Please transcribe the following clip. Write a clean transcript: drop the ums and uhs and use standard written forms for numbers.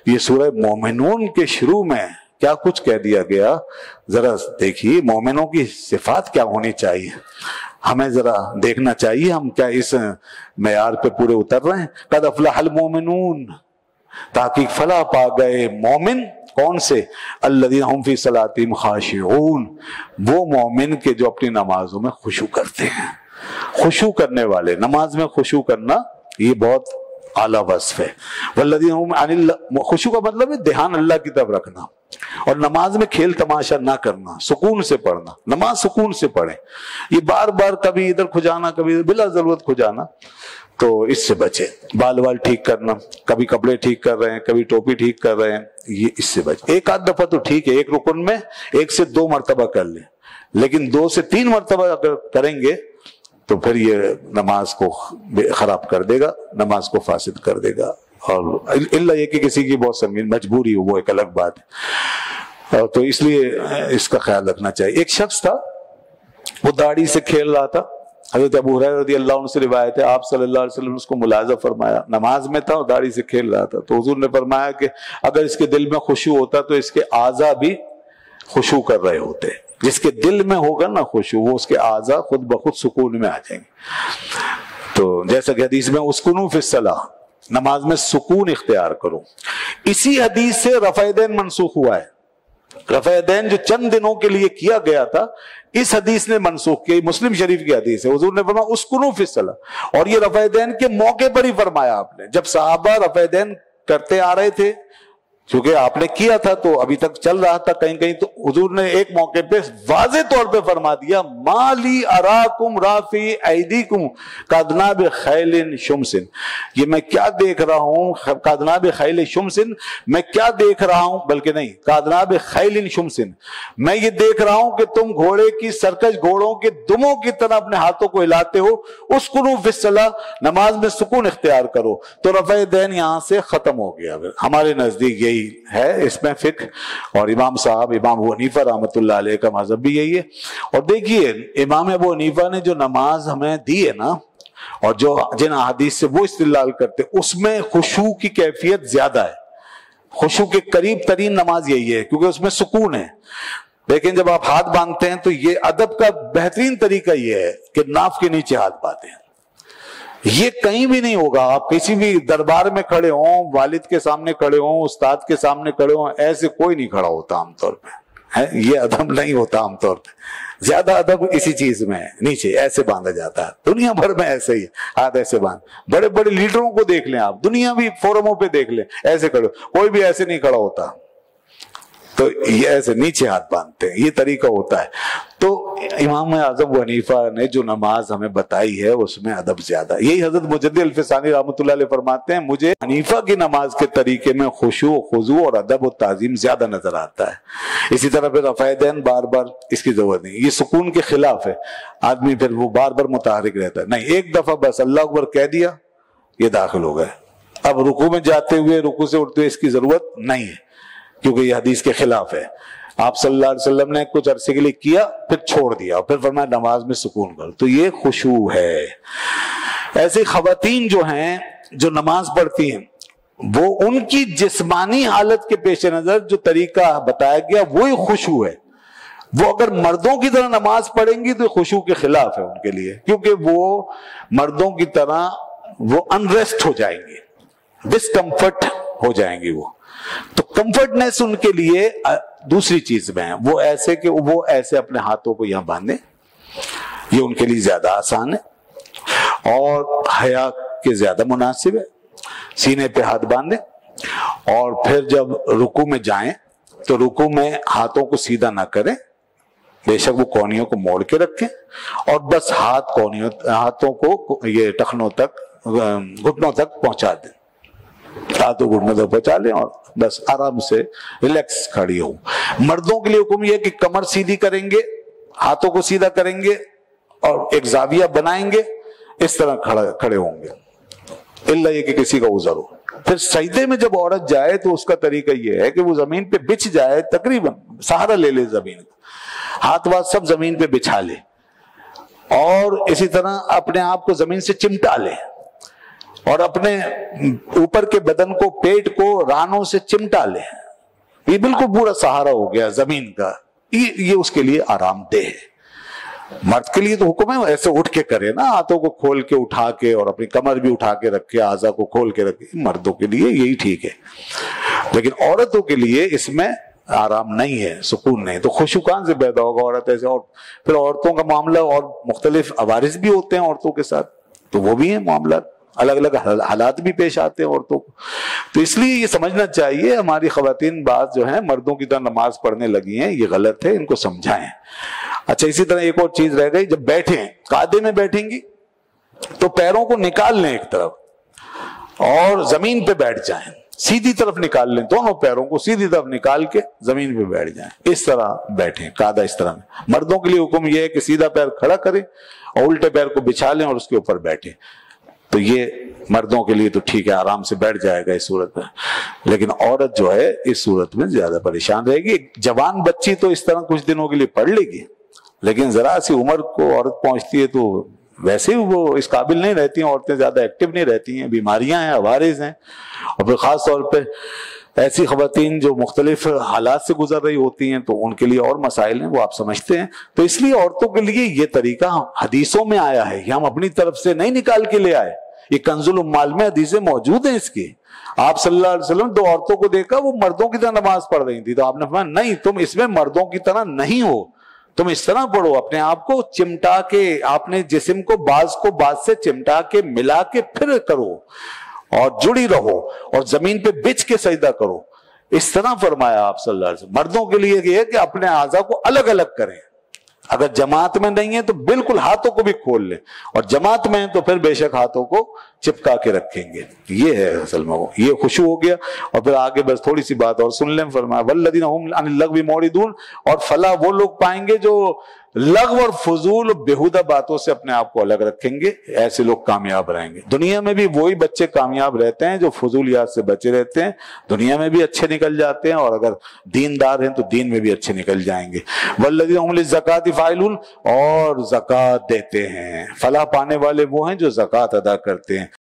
یہ سورہ مومنون کے شروع میں کیا کچھ کہہ دیا گیا، ذرا دیکھیے مومنوں کی صفات کیا ہونی چاہیے، ہمیں ذرا دیکھنا چاہیے ہم کیا اس معیار پہ پورے اتر رہے ہیں۔ قد افلح المومنون، تحقیق فلاح پا گئے مومن، کون سے؟ الذین هم فی صلاتہم خاشعون، وہ مومن کے جو اپنی نمازوں میں خشوع کرتے ہیں۔ خشوع کرنے والے، نماز میں خشوع کرنا یہ بہت اعلیٰ وصف ہے۔ والذین هم عن خشوع کا مطلب ہے دھیان اللہ کی طرف رکھنا، اور نماز میں کھیل تماشا نہ کرنا، سکون سے پڑھنا، نماز سکون سے پڑھیں۔ یہ بار بار کبھی ادھر کھجانا، کبھی ادھر بلا ضرورت کھجانا، تو اس سے بچے۔ بال وال ٹھیک کرنا، کبھی کپڑے ٹھیک کر رہے ہیں، کبھی ٹوپی ٹھیک کر رہے ہیں، یہ اس سے بچے۔ ایک آدھ دفعہ تو ٹھیک ہے، ایک رکن میں 1 سے 2 مرتبہ کر لیں، لیکن 2 سے 3 مرتبہ اگر کریں گے تو پھر یہ نماز کو خراب کر دے گا، نماز کو فاسد کر دے گا، اور اللہ یہ کہ کسی کی بہت سنگین مجبوری ہو، وہ ایک الگ بات ہے، تو اس لیے اس کا خیال رکھنا چاہیے۔ ایک شخص تھا، وہ داڑھی سے کھیل رہا تھا، حضرت ابو ہریرہ رضی اللہ عنہ سے روایت ہے، آپ صلی اللہ علیہ وسلم نے اس کو ملاحظہ فرمایا، نماز میں تھا اور داڑھی سے کھیل رہا تھا، تو حضور نے فرمایا کہ اگر اس کے دل میں خشوع ہوتا تو اس کے اعضاء بھی خشوع کر رہے ہوتے، جس کے دل میں ہوگا نا خشوع، وہ اس کے اعضاء خود بخود سکون میں آ جائیں گے۔ تو جیسا کہ حدیث میں اسکنوا فی الصلاۃ، نماز میں سکون اختیار کرو۔ اسی حدیث سے رفع دین منسوخ ہوا ہے۔ رفع دین جو چند دنوں کے لیے کیا گیا تھا، اس حدیث نے منسوخ کیا، مسلم شریف کی حدیث ہے، حضور نے فرمایا اسکنوا فی الصلاۃ، اور یہ رفع دین کے موقع پر ہی فرمایا آپ نے، جب صحابہ رفع دین کرتے آ رہے تھے، چونکہ آپ نے کیا تھا تو ابھی تک چل رہا تھا کہیں کہیں، تو حضور نے ایک موقع پہ واضح طور پہ فرما دیا، ما لی اراکم رافی ایدیکم کاذناب خیل شمس، یہ میں کیا دیکھ رہا ہوں، کاذناب خیل شمس، میں کیا دیکھ رہا ہوں، بلکہ نہیں، کاذناب خیل شمس، میں یہ دیکھ رہا ہوں کہ تم گھوڑے کی سرکش گھوڑوں کے دموں کی طرح اپنے ہاتھوں کو ہلاتے ہو، اسکنوا فی الصلاۃ، نماز میں سکون اختیار کرو۔ تو رفع دین یہاں سے ختم ہو گیا۔ ہمارے نزدیک یہی ہے اس میں فقہ، اور امام صاحب امام ابو حنیفہ رحمۃ اللہ علیہ کا مذہب بھی یہی ہے۔ اور دیکھیے امام ابو حنیفہ نے جو نماز ہمیں دی ہے نا، اور جو جن احادیث سے وہ استدلال کرتے، اس میں خشوع کی کیفیت زیادہ ہے، خشوع کے قریب ترین نماز یہی ہے، کیونکہ اس میں سکون ہے۔ لیکن جب آپ ہاتھ باندھتے ہیں تو یہ ادب کا بہترین طریقہ یہ ہے کہ ناف کے نیچے ہاتھ باندھیں، یہ کہیں بھی نہیں ہوگا۔ آپ کسی بھی دربار میں کھڑے ہوں، والد کے سامنے کھڑے ہوں، استاد کے سامنے کھڑے ہوں، ایسے کوئی نہیں کھڑا ہوتا عام طور پہ، یہ ادب نہیں ہوتا عام طور پہ۔ زیادہ ادب اسی چیز میں ہے، نیچے ایسے باندھا جاتا ہے، دنیا بھر میں ایسے ہی ہاتھ ایسے باندھ، بڑے بڑے لیڈروں کو دیکھ لیں آپ، دنیا بھی فورموں پہ دیکھ لیں، ایسے کھڑے، کوئی بھی ایسے نہیں کھڑا ہوتا، تو یہ ایسے نیچے ہاتھ باندھتے ہیں، یہ طریقہ ہوتا ہے۔ تو امام اعظم ابو حنیفہ نے جو نماز ہمیں بتائی ہے اس میں ادب زیادہ، یہی حضرت مجدد الفسانی رحمۃ اللہ علیہ فرماتے ہیں، مجھے حنیفہ کی نماز کے طریقے میں خشوع و خضوع اور ادب و تعظیم زیادہ نظر آتا ہے۔ اسی طرح پھر رفع دین بار بار اس کی ضرورت نہیں، یہ سکون کے خلاف ہے، آدمی پھر وہ بار بار متحرک رہتا ہے، نہیں، ایک دفعہ بس اللہ اکبر کہہ دیا، یہ داخل ہو گئے، اب رکوع میں جاتے ہوئے، رکوع سے اٹھتے ہوئے اس کی ضرورت نہیں ہے، کیونکہ یہ حدیث کے خلاف ہے۔ آپ صلی اللہ علیہ وسلم نے کچھ عرصے کے لیے کیا، پھر چھوڑ دیا، اور پھر فرمایا نماز میں سکون کرو، تو یہ خشوع ہے۔ ایسے خواتین جو ہیں جو نماز پڑھتی ہیں، وہ ان کی جسمانی حالت کے پیش نظر جو طریقہ بتایا گیا وہی خشوع ہے۔ وہ اگر مردوں کی طرح نماز پڑھیں گی تو خشوع کے خلاف ہے ان کے لیے، کیونکہ وہ مردوں کی طرح وہ انریسٹ ہو جائیں گے، ڈسکمفرٹ ہو جائیں گی، وہ تو کمفرٹنیس ان کے لیے دوسری چیز میں ہے، وہ ایسے کہ وہ ایسے اپنے ہاتھوں کو یہاں باندھیں، یہ ان کے لیے زیادہ آسان ہے اور حیا کے زیادہ مناسب ہے۔ سینے پہ ہاتھ باندھیں، اور پھر جب رکوع میں جائیں تو رکوع میں ہاتھوں کو سیدھا نہ کریں، بے شک وہ کونیوں کو موڑ کے رکھیں، اور بس ہاتھوں کو یہ ٹخنوں تک، گھٹنوں تک پہنچا دیں، ہاتھوں گھٹنوں تک پہنچا لیں، اور بس آرام سے ریلیکس کھڑی ہوں۔ مردوں کے لیے حکم یہ کہ کمر سیدھی کریں گے، ہاتھوں کو سیدھا کریں گے، اور ایک زاویہ بنائیں گے، اس طرح کھڑے ہوں گے، الا یہ کہ کسی کا عذر ہو۔ پھر سجدے میں جب عورت جائے تو اس کا طریقہ یہ ہے کہ وہ زمین پہ بچھ جائے، تقریباً سہارا لے لے زمین کا، ہاتھ واتھ سب زمین پہ بچھا لے، اور اسی طرح اپنے آپ کو زمین سے چمٹا لے، और अपने ऊपर के बदन को, पेट को रानों से चिमटा ले, ये बिल्कुल पूरा सहारा हो गया जमीन का, ये उसके लिए आरामदेह है। मर्द के लिए तो हुक्म है ऐसे उठ के करे ना, हाथों को खोल के उठा के और अपनी कमर भी उठा के रखे, आजा को खोल के रखे, मर्दों के लिए यही ठीक है। लेकिन औरतों के लिए इसमें आराम नहीं है, सुकून नहीं, तो खुशू कहां से पैदा होगा औरत ऐसे। और फिर औरतों का मामला और मुख्तलिफ अवारिस भी होते हैं औरतों के साथ, तो वो भी है मामला, अलग अलग हालात भी पेश आते हैं औरतों को। तो इसलिए ये समझना चाहिए हमारी खवातीन बात जो है मर्दों की तरह नमाज पढ़ने लगी हैं, ये गलत है, इनको समझाएं। अच्छा, इसी तरह एक और चीज रह गई, जब बैठे कायदे में बैठेंगी तो पैरों को निकाल लें एक तरफ और जमीन पे बैठ जाएं, सीधी तरफ निकाल लें, दोनों पैरों को सीधी तरफ निकाल के जमीन पे बैठ जाएं, इस तरह बैठें कायदा इस तरह में। मर्दों के लिए हुक्म यह है कि सीधा पैर खड़ा करें और उल्टे पैर को बिछा लें और उसके ऊपर बैठें, तो ये मर्दों के लिए तो ठीक है, आराम से बैठ जाएगा इस सूरत में। लेकिन औरत जो है इस सूरत में ज्यादा परेशान रहेगी। जवान बच्ची तो इस तरह कुछ दिनों के लिए पढ़ लेगी, लेकिन जरा सी उम्र को औरत पहुंचती है तो वैसे ही वो इस काबिल नहीं रहती हैं, औरतें ज्यादा एक्टिव नहीं रहती हैं, बीमारियां हैं, अवारिज हैं, और फिर खास तौर पे ऐसी खवातीन जो मुख्तलिफ हालात से गुजर रही होती हैं तो उनके लिए और मसाइल हैं, वो आप समझते हैं। तो इसलिए औरतों के लिए ये तरीका हदीसों में आया है, ये हम अपनी तरफ से नहीं निकाल के ले आए, ये कंजुल उम्माल में हदीसें मौजूद हैं इसकी। आप सल्लल्लाहु अलैहि वसल्लम दो औरतों को देखा, वो मर्दों की तरह नमाज पढ़ रही थी, तो आपने फरमाया नहीं, तुम इसमें मर्दों की तरह नहीं हो, तुम इस तरह पढ़ो, अपने आप को चिमटा के, आपने जिस्म को बाज से चिमटा के मिला के फिर करो और जुड़ी रहो और जमीन पे बिछ के सजदा करो, इस तरह फरमाया आप सल्लल्लाहु अलैहि वसल्लम। मर्दों के लिए यह है कि अपने आज़ा को अलग अलग करें, अगर जमात में नहीं है तो बिल्कुल हाथों को भी खोल ले, और जमात में है तो फिर बेशक हाथों को चिपका के रखेंगे। ये है असल में, ये खुशू हो गया। और फिर आगे बस थोड़ी सी बात और सुन लें, फरमाया वल्लज़ीना हुम अनिल लग़्वी मुअरिदून, और फला वो लोग पाएंगे जो लग़्व और फजूल बेहुदा बातों से अपने आप को अलग रखेंगे, ऐसे लोग कामयाब रहेंगे। दुनिया में भी वही बच्चे कामयाब रहते हैं जो फजूलियात से बचे रहते हैं, दुनिया में भी अच्छे निकल जाते हैं, और अगर दीनदार हैं तो दीन में भी अच्छे निकल जाएंगे। वल्लज़ीना हुम लिज़्ज़काति फ़ाइलून, और ज़कात देते हैं, फलाह पाने वाले वो हैं जो ज़कात अदा करते हैं।